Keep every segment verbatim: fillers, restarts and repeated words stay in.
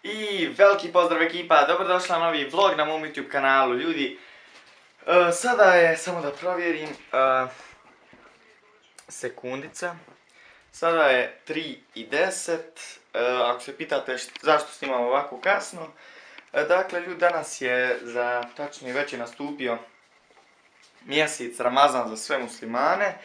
I veliki pozdrav ekipa, dobrodošla na novi vlog na mom YouTube kanalu, ljudi. Uh, sada je, samo da provjerim, uh, sekundica. Sada je tri i deset, uh, ako se pitate št, zašto snimam ovako kasno. Uh, dakle, ljudi, danas je, za tačnije već je nastupio mjesec Ramazan za sve muslimane.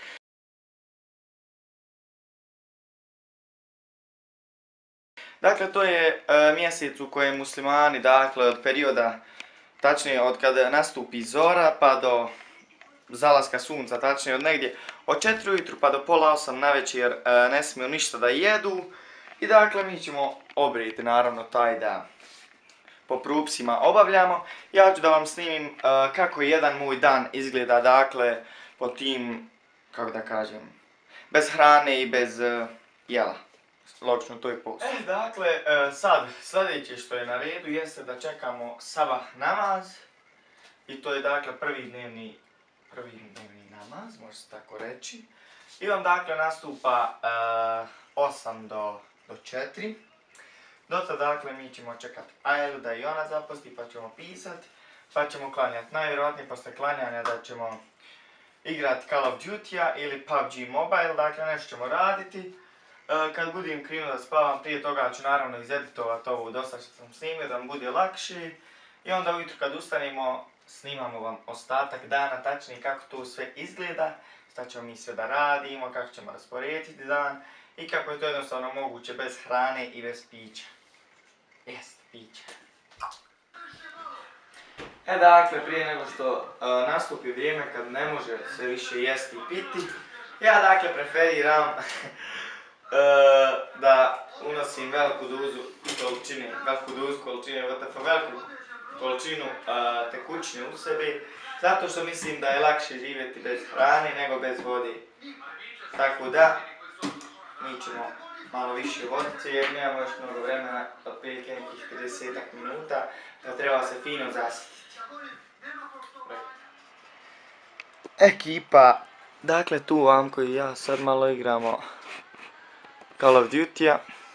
Dakle, to je e, mjesec u kojem muslimani, dakle, od perioda, tačnije od kada nastupi zora pa do zalaska sunca, tačnije od negdje od četiri ujutru pa do pola osam navečer e, ne smiju ništa da jedu. I dakle, mi ćemo obrijeti naravno taj da po propusima obavljamo. Ja ću da vam snimim e, kako jedan moj dan izgleda, dakle, po tim, kako da kažem, bez hrane i bez e, jela. Logično, to je post. E, dakle, sad, sljedeće što je na redu jeste da čekamo sabah namaz. I to je, dakle, prvi dnevni, prvi dnevni namaz, može se tako reći. I on, dakle, nastupa uh, osam do četiri. Dotad, dakle, mi ćemo čekati Ajelu da i ona zaposti, pa ćemo pisat, pa ćemo klanjati. Najvjerojatnije posle klanjanja da ćemo igrati Call of Duty-a ili P U B G Mobile, dakle, nešto ćemo raditi. Kad budem krenuo da spavam, prije toga ću naravno izeditovati ovo dosta što sam snimio, da vam bude lakše. I onda ujutro kad ustanemo, snimamo vam ostatak dana, tačnije kako to sve izgleda, šta ćemo mi sve da radimo, kako ćemo rasporediti dan i kako je to jednostavno moguće bez hrane i bez pića. Jest, pića. E dakle, prije nego što uh, nastupi vrijeme kad ne može se više jesti i piti, ja dakle preferiram Uh, da unosim veliku dozu količine, veliku dozu količine, veliku količinu uh, tekućine u sebi, zato što mislim da je lakše živjeti bez hrane nego bez vode. Tako da, mi ćemo malo više vodice jer nemamo još mnogo vremena, otprilike nekih tridesetak minuta, da treba se fino zasititi. Ekipa, dakle tu Amko i ja sad malo igramo Call of Duty-a.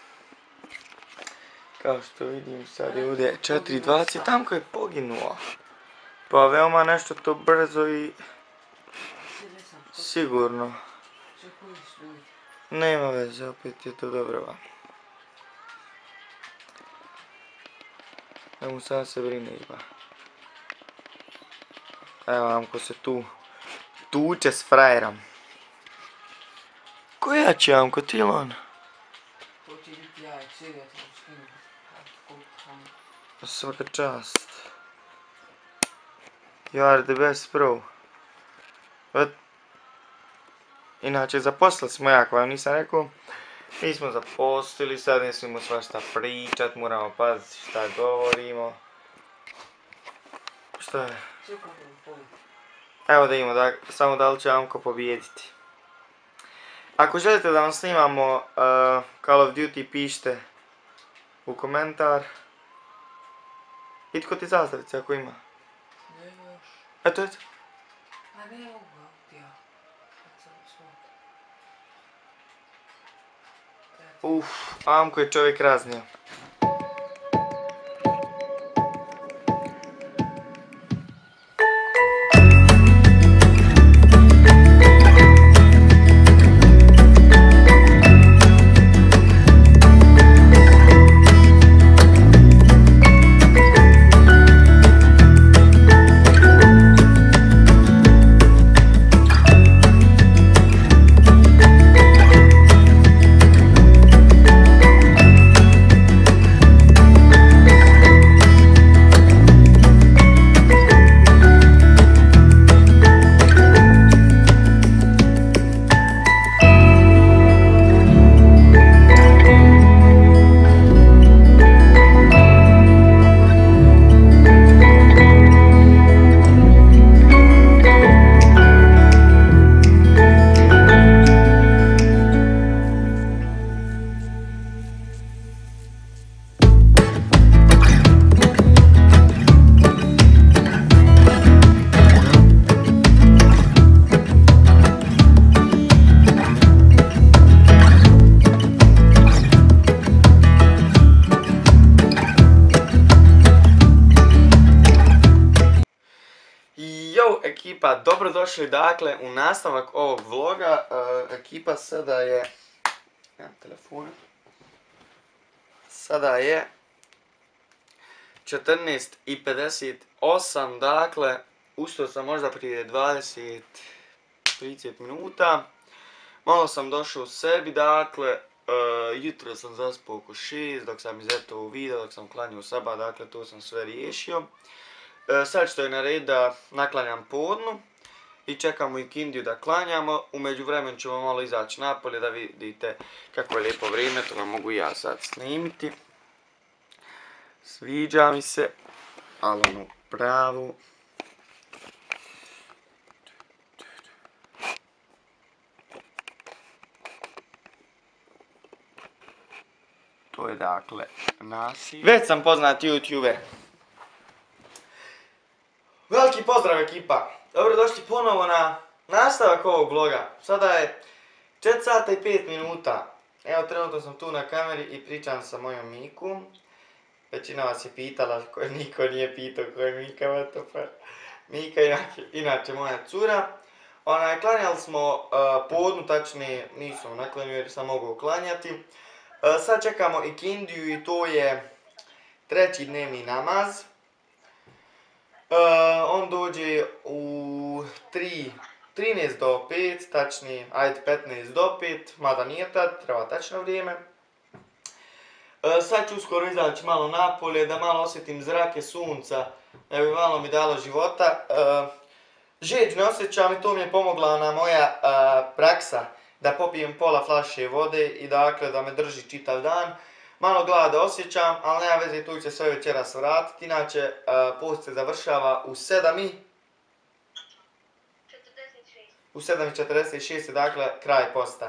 Kao što vidim sad je ovdje četiri dvadeset, Tamko je poginuo. Pa veoma nešto to brzo i sigurno. Nema veze, opet je to dobro vam. Nemo sam se brine iba. Evo Amko se tu tuče s frajerom. Koja će Amko, Tilon? Svaka čast. You are the best bro. But, inače zaposlili smo jako, vam nisam rekao. Mi smo zaposlili, sad ne smijemo svašta pričat, moramo paziti šta govorimo. Šta je? Evo da imamo, da, samo da li će Amko pobijediti. Ako želite da vam snimamo uh, Call of Duty, pišite u komentar. Itko ti zastavice ako ima? Nema još. Eto, eto. A ne mogu ja. Uff, Amko je čovjek raznio. ekipa, dobrodošli dakle u nastavak ovog vloga. Uh, ekipa sada je... Nemam telefona. Sada je četrnaest i pedeset osam, dakle, ustao sam možda prije dvadeset do trideset minuta. Malo sam došao u sebi, dakle, uh, jutro sam zaspao oko šest, dok sam izletao u video, dok sam klanjao sabah, dakle, to sam sve riješio. Uh, sad što je na red da naklanjam podnu i čekamo ikindiju da klanjamo. U međuvremenu ćemo malo izaći napolje da vidite kako je lijepo vrijeme, to vam mogu ja sad snimiti. Sviđa mi se, ali ono pravo. To je dakle nasilje. Već sam poznat YouTuber. Veliki pozdrav ekipa. Dobrodošli ponovo na nastavak ovog vloga. Sada je četiri sata i pet minuta. Evo trenutno sam tu na kameri i pričam sa mojom Mikom. Većina vas je pitala, koje niko nije pitao koja je Mika Vatopar. Mika je inače moja cura. Onaj, klanjali smo uh, podnu, tačnije nisam naklanio jer sam mogao klanjati. Uh, sad čekamo ikindiju i to je treći dnevni namaz. Uh, on dođe u tri, trinaest do pet, tačnije, ajde petnaest do pet, mada nije tad, treba tačno vrijeme. Uh, sad ću uskoro izaći malo napolje, da malo osjetim zrake sunca, da bi malo mi dalo života. Uh, žeđ ne osjećam i to mi je pomogla ona moja uh, praksa, da popijem pola flaše vode i dakle da me drži čitav dan. Malo glada osjećam, ali nema veze, tu će se sve večeras vratiti, inače uh, post se završava u sedam i u sedam i četrdeset šest je dakle kraj posta.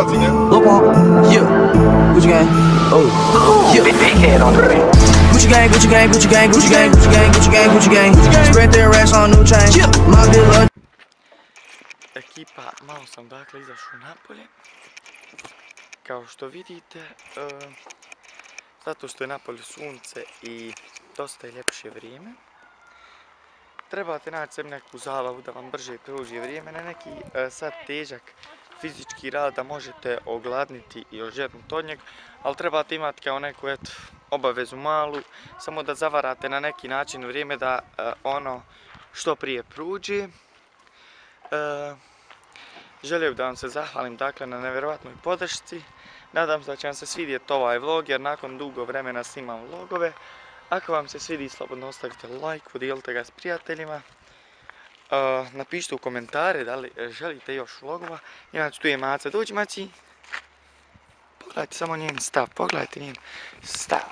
Ekipa, malo sam dakle izašao napolje. Kao što vidite, uh, zato što je napolju sunce i dosta je ljepše vrijeme, trebate naći sebi neku zabavu da vam brže prođe vrijeme, ne neki uh, sad težak fizički rad da možete ogladniti i ožednuti od njega, ali trebate imati kao neku eto, obavezu malu, samo da zavarate na neki način vrijeme da uh, ono što prije prođe. Uh, Želio bih da vam se zahvalim dakle na nevjerojatnoj podršci. Nadam se da će vam se svidjeti ovaj vlog jer nakon dugo vremena snimam vlogove. Ako vam se svidi, slobodno ostavite like, podijelite ga s prijateljima. Uh, napišite u komentare da li želite još vlogova. Inače tu je Maca, dođi Maci. Pogledajte samo njen stav, pogledajte njen stav.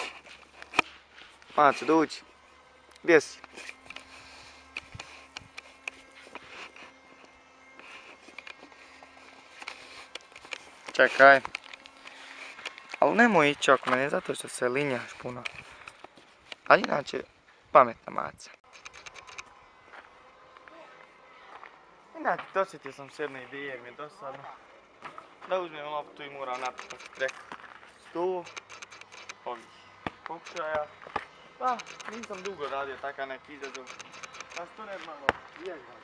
Maca, dođi. Gdje si? Čekaj. Ali nemoj ići oko mene, zato što se linjaš puno. Ali inače, pametna Maca. Inače, dosjetio sam s jedne ideje, mi je dosadno. Da uzmem loptu i moram napisati preko sto ovih pokušaja. Pa, nisam dugo radio takav neki izazov. Pa što ne malo vježbam.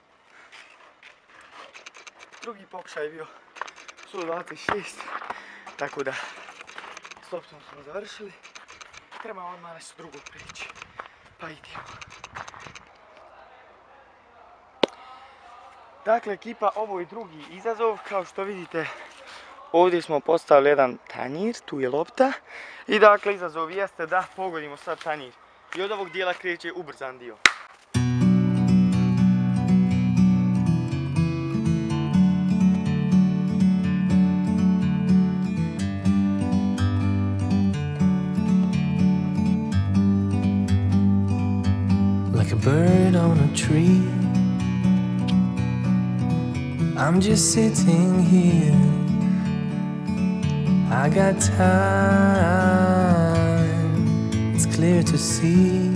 Drugi pokušaj je bio sto dvadeset šest. Tako da, s loptom smo završili. Treba odmah nešto drugo prijeći. Pa idemo. Dakle, ekipa, ovo je drugi izazov. Kao što vidite, ovdje smo postavili jedan tanjir, tu je lopta. I dakle, izazov jeste da pogodimo sad tanjir. I od ovog dijela kreće ubrzan dio. Like a bird on a tree, I'm just sitting here. I got time, it's clear to see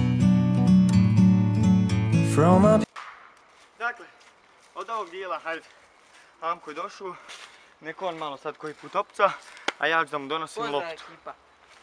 from up. Dakle, od ovog dijela, hajde, Amko je došao, neko on malo sad koji put opca, a ja ću da mu donosim loptu. Pozdrav ekipa.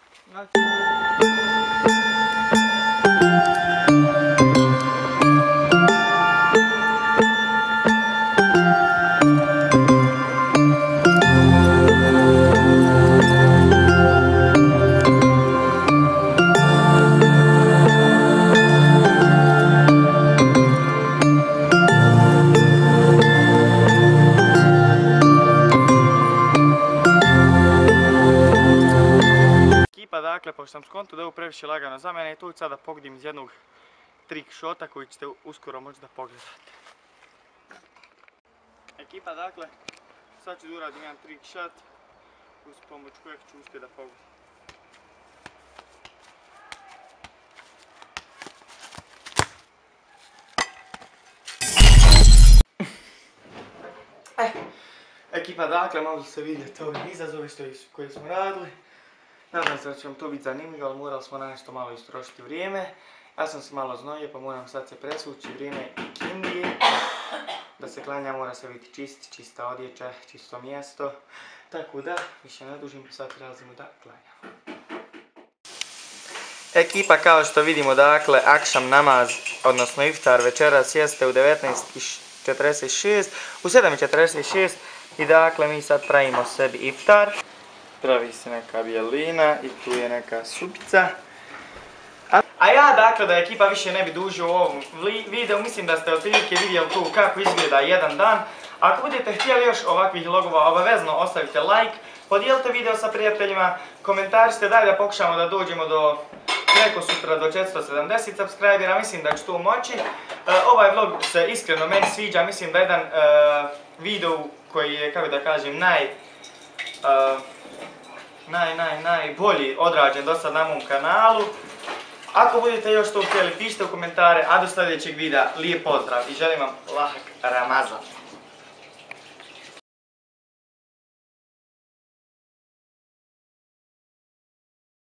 Dakle, pošto sam skonto da je ovo previše lagano za mene i tu ću sada pogodim iz jednog trik shota koji ćete uskoro moći da pogledate. Ekipa, dakle, sad ću da uradim jedan trik shot uz pomoć kojeg ću uspjeti da pogodim. Eh, ekipa, dakle, mogli ste vidjeti ove izazove koje smo radili. Nadam se da će vam to biti zanimljivo, ali morali smo na nešto malo istrošiti vrijeme. Ja sam se malo znojio, pa moram sad se presući, vrijeme je ikindije. Da se klanja mora se biti čist, čista odjeća, čisto mjesto. Tako da, više ne dužim, sad prelazimo da klanjamo. Ekipa, kao što vidimo, dakle, akšam namaz, odnosno iftar večeras jeste u devetnaest i četrdeset šest, u sedam i četrdeset šest i dakle mi sad pravimo sebi iftar. Pravi se neka bijelina i tu je neka supica. A ja, dakle, da ekipa više ne bi dužio u ovom videu, mislim da ste otprilike vidjeli tu kako izgleda jedan dan. Ako budete htjeli još ovakvih logova, obavezno ostavite like, podijelite video sa prijateljima, komentariste, daj da pokušamo da dođemo do preko sutra do četiristo sedamdeset subscribera, mislim da ću to moći. Ovaj vlog se iskreno meni sviđa, mislim da je jedan video koji je, kako da kažem, naj... naj, naj, najbolji odrađen do sad na mom kanalu. Ako budete još to htjeli, pišite u komentare, a do sljedećeg videa lijep pozdrav i želim vam lahak Ramazan.